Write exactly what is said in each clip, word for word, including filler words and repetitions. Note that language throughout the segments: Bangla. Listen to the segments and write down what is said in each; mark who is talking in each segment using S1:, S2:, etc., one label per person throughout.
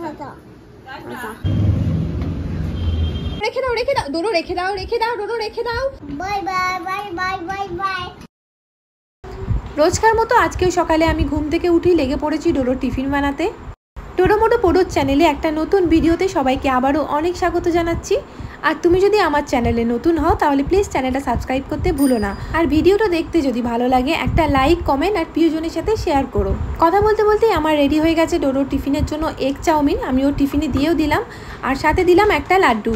S1: রেখে দাও রেখে দাও ডোডো রেখে দাও রেখে দাও ডোডো রেখে দাও
S2: bye bye bye bye bye bye.
S1: রোজকার মতো আজকেও সকালে আমি ঘুম থেকে উঠেই লেগে পড়েছি ডোডোর টিফিন বানাতে। ডোডো মোটো পোডোর চ্যানেলে একটা নতুন ভিডিওতে সবাইকে আবারও অনেক স্বাগত জানাচ্ছি। আর তুমি যদি আমার চ্যানেলে নতুন হও তাহলে প্লিজ চ্যানেলটা সাবস্ক্রাইব করতে ভুলো না। আর ভিডিওটা দেখতে যদি ভালো লাগে একটা লাইক কমেন্ট আর প্রিয়জনের সাথে শেয়ার করো। কথা বলতে বলতেই আমার রেডি হয়ে গেছে ডোডোর টিফিনের জন্য এগ চাউমিন। আমি ওর টিফিনে দিয়েও দিলাম আর সাথে দিলাম একটা লাড্ডু।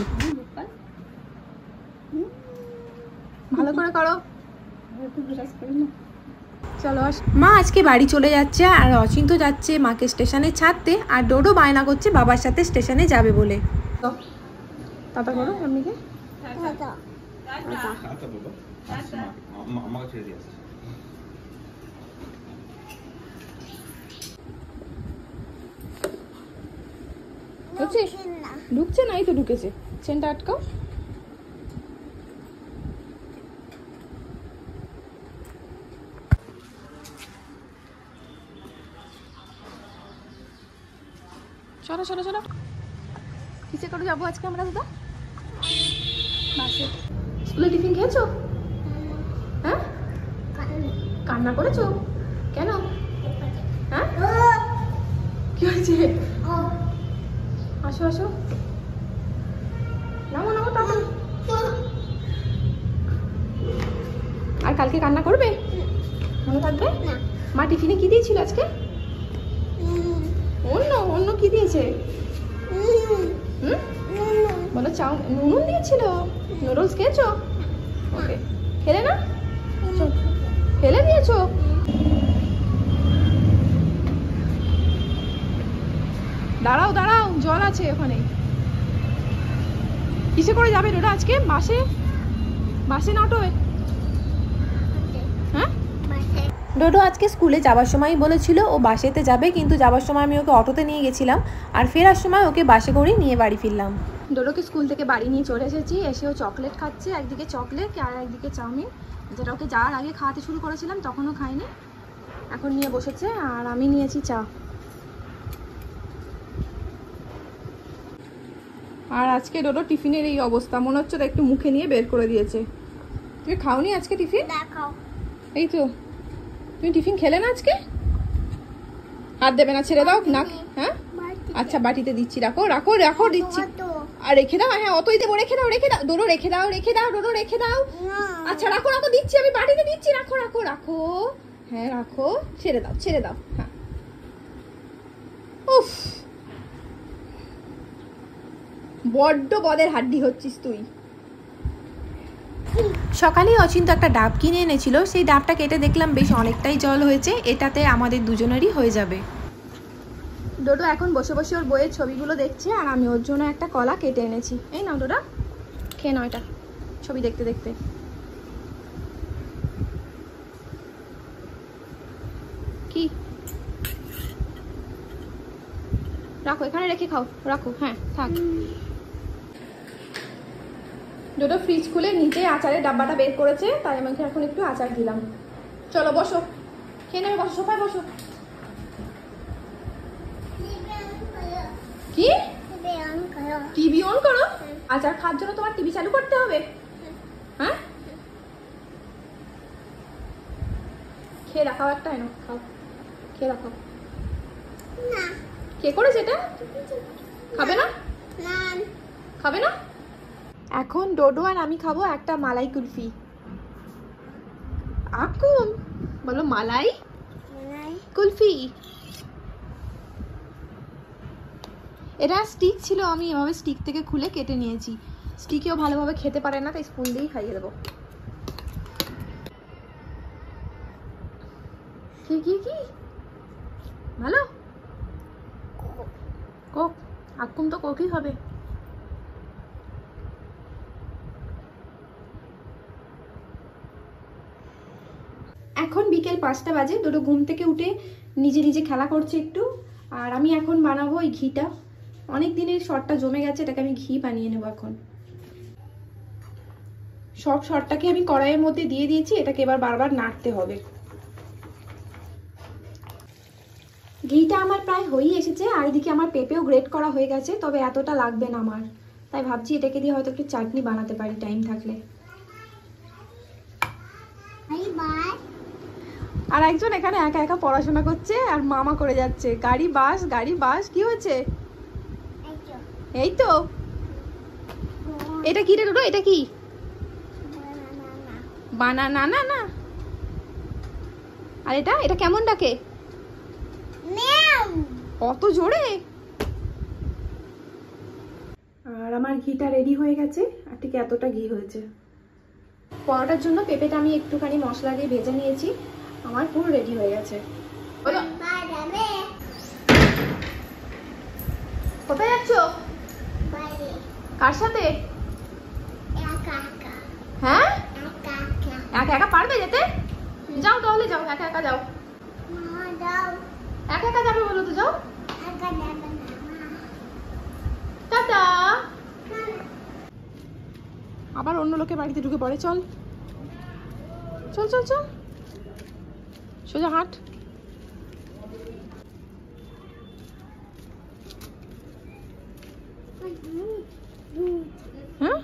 S1: ভালো করে করো। চলো মা আজকে বাড়ি চলে যাচ্ছে আর অচিন্ত যাচ্ছে মাকে স্টেশনে ছাড়তে। আর ডোডো বায়না করছে বাবার সাথে স্টেশনে যাবে বলে। টাটা করো আম্মিকে।
S2: টাটা
S3: টাটা বাবা। আচ্ছা মা আমাকে ছেড়ে দিয়ে আসছে।
S1: ঢুকছে ঢুকছে না, এই তো ঢুকেছে। চেনটা আটকাও। চলো চলো চলো। কিসে করে যাবো আজকে আমরা দাদা? বাসে। স্কুলে টিফিন খেয়েছো? হ্যাঁ কান্না করেছো কেন? হ্যাঁ কি হয়েছে? আসো আসো নামো নামো তাড়াতাড়ি। আর কালকে কান্না করবে? মনে থাকবে? মা টিফিনে কি দিয়েছিল আজকে? অন্য অন্য কি দিয়েছে? হুম বলো চাউ নুন দিয়েছিল। নুডলস খেয়েছো? ওকে খেলে না? ফেলে দিয়েছো? দাঁড়াও দাঁড়াও জল আছে ওখানে। কিসে করে যাবে ডোডো আজকে? বাসে? বাসে না অটোয়? হ্যাঁ ডোডো আজকে স্কুলে যাওয়ার সময় বলেছিল ও বাসেতে যাবে, কিন্তু যাওয়ার সময় আমি ওকে অটোতে নিয়ে গেছিলাম আর ফেরার সময় ওকে বাসে করে নিয়ে বাড়ি ফিরলাম। ডোডোকে স্কুল থেকে বাড়ি নিয়ে চলে এসেছি। এসে ও চকলেট খাচ্ছে, একদিকে চকলেট আর একদিকে চাউমিন, যেটা ওকে যাওয়ার আগে খাওয়াতে শুরু করেছিলাম, তখনও খাইনি, এখন নিয়ে বসেছে। আর আমি নিয়েছি চা। আর আজকে ডোডো টিফিনের এই অবস্থা, মনে হচ্ছে তো একটু মুখে নিয়ে বের করে দিয়েছে। তুমি খাওনি আজকে টিফিন?
S2: দেখাও
S1: এই তো তুমি টিফিন খেলে না আজকে? হাত দেবে না, ছেড়ে দাও না। হ্যাঁ আচ্ছা বাটিতে দিচ্ছি, রাখো রাখো রাখো দিচ্ছি। আর রেখে দাও। হ্যাঁ অতই দেবো, রেখে দাও রেখে দাও ডোডো রেখে দাও রেখে দাও ডোডো রেখে দাও। আচ্ছা রাখো রাখো দিচ্ছি, আমি বাটিতে দিচ্ছি, রাখো রাখো রাখো। হ্যাঁ রাখো, ছেড়ে দাও ছেড়ে দাও। হ্যাঁ উফ বড্ড বদের হাড্ডি হচ্ছিস তুই। সকালেই অচিন্ত একটা ডাব কিনে এনেছিল, সেই ডাবটা কেটে দেখলাম বেশ অনেকটাই জল হয়েছে, এটাতে আমাদের দুজনেরই হয়ে যাবে। ডোডো এখন বসে বসে ওর বইয়ের ছবিগুলো দেখছে আর আমি ওর জন্য একটা কলা কেটে এনেছি। এই নাও ডোডা খেয়ে নাও এটা ছবি দেখতে দেখতে। কি রাখো এখানে রেখে খাও, রাখো। হ্যাঁ থাক। ডোডো ফ্রিজ খুলে নিচে আচারের ডাব্বাটা বের করেছে, তাই আমাকে এখন একটু আচার দিলাম। চলো বসো খেয়ে নেবে, বসো সোফায় বসো। কি টিভি অন করো? আচার খাওয়ার জন্য তোমার টিভি চালু করতে হবে? হ্যাঁ খেয়ে রাখাও একটা, এনো খাও, খেয়ে রাখাও। কে করেছে এটা? খাবে না? খাবে না? এখন ডোডো আর আমি খাবো একটা মালাই কুলফি। আকুম বলো মালাই কুলফি। এটা স্টিক ছিল, আমি এভাবে স্টিক থেকে খুলে কেটে নিয়েছি। স্টিকেও ভালোভাবে খেতে পারে না, তাই স্পুন দিয়েই খাইয়ে দেবো। কি কি কি ভালো কোক? আকুম তো কোকই হবে। এখন বিকেল পাঁচটা বাজে। ডোডো ঘুম থেকে উঠে নিজে নিজে খেলা করছে একটু। আর আমি এখন বানাবো এই ঘিটা। অনেক দিনের শর্টটা জমে গেছে, এটাকে আমি ঘি বানিয়ে নেবো এখন। সব শর্টটাকে আমি কড়াইয়ের মধ্যে দিয়ে দিয়েছি, এটাকে এবার বারবার নাড়তে হবে। ঘিটা আমার প্রায় হয়েই এসেছে, আর এদিকে আমার পেঁপেও গ্রেট করা হয়ে গেছে, তবে এতটা লাগবে না আমার, তাই ভাবছি এটাকে দিয়ে হয়তো একটু চাটনি বানাতে পারি টাইম থাকলে।
S2: Bye bye.
S1: আর একজন এখানে একা একা পড়াশোনা করছে আর মামা করে যাচ্ছে গাড়ি বাস গাড়ি বাস। কি হয়েছে? এই তো। এটা কি রে ডোডো? এটা কি? বানানা না না। আর এটা এটা কেমন ডাকে? কত জোরে। আর আমার ঘিটা রেডি হয়ে গেছে, আর ঠিক এতটা ঘি হয়েছে। পরোটার জন্য পেঁপেটা আমি একটুখানি মশলা দিয়ে ভেজে নিয়েছি, আমার পুরো রেডি হয়ে গেছে। কোথায় যাচ্ছ? কার সাথে? হ্যাঁ একা একা পারবে যেতে? যাও তাহলে যাও, একা একা যাও। একা একা যাবে বলো তো, যাও। টাটা। আবার অন্য লোকের বাড়িতে ঢুকে পড়ে। চল চল চল চল, সোজা হাঁট। হ্যাঁ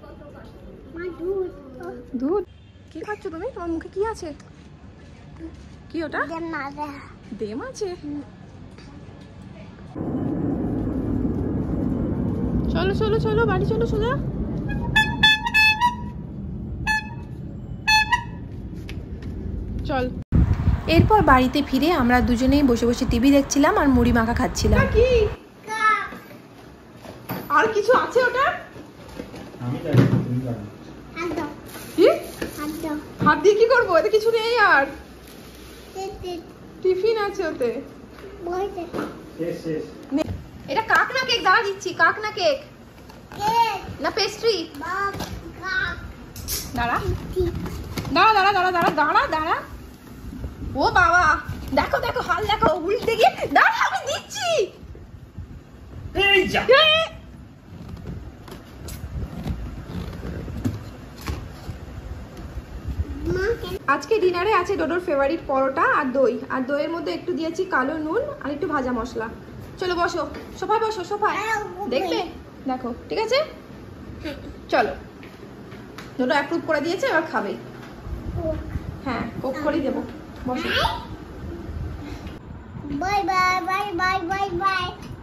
S1: দুধ কি খাচ্ছ তুমি? তোমার মুখে কি আছে? কি ওটা? ডিম আছে। চলো চলো চলো বাড়ি চলো সোজা। চল। এরপর বাড়িতে ফিরে আমরা দুজনেই বসে বসে টিভি দেখছিলাম আর মুড়ি মাখা খাচ্ছিলাম। কি আর কিছু আছে ওটা?
S3: আমি জানি তুমি জানো।
S1: কি হাত দিয়ে কি করবো? এতে কিছু নেই। আর টিফিন আছে ওতে।
S3: শেষ শেষ।
S1: এটা কাক না কেক? দাঁড়া দিচ্ছি। কাক না কেক না পেস্ট্রি? দাঁড়া দাঁড়া দাঁড়া দাঁড়া দাঁড়া দাঁড়া দাঁড়া। ও বাবা দেখো দেখো হাল দেখো, উল্টে গিয়ে। দাঁড়া আমি দিচ্ছি।
S3: এই যা।
S1: আজকে ডিনারে আছে ডোডোর ফেভারিট পরোটা আর দই, আর দইয়ের মধ্যে একটু দিয়েছি কালো নুন আর একটু ভাজা মশলা। চলো বসো, সোফায় বসো, সোফায় দেখবে। দেখো ঠিক আছে, চলো। ডোডো অ্যাপ্রুভ করে দিয়েছে, এবার খাবে। হ্যাঁ কোক করেই দেবো, বসো।
S2: Bye bye bye bye bye by.